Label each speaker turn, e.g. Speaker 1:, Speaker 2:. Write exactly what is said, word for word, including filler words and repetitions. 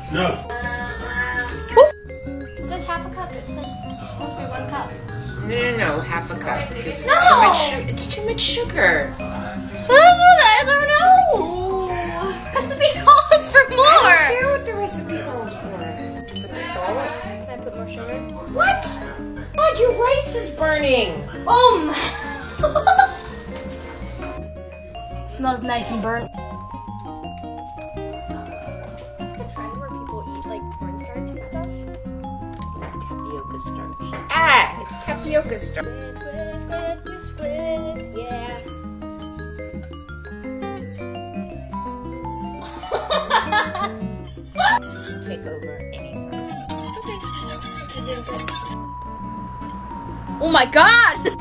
Speaker 1: No.
Speaker 2: It says half a cup. It says it's supposed to be one cup.
Speaker 3: No, no, no, half a cup. Because it's
Speaker 2: No!
Speaker 3: too much sugar. It's too much sugar.
Speaker 2: That's what I don't know. Recipe calls for
Speaker 3: I don't
Speaker 2: more.
Speaker 3: care what the recipe calls for. Put the salt.
Speaker 2: Can I put more sugar?
Speaker 3: What? God, your rice is burning.
Speaker 2: Um. Smells nice and burnt. A trend where people eat like cornstarch and stuff.
Speaker 3: It's tapioca starch. Ah, it's tapioca starch.
Speaker 2: Squiz, squiz, squiz, squiz, squiz, yeah.
Speaker 3: Take over anytime.
Speaker 2: Oh my god!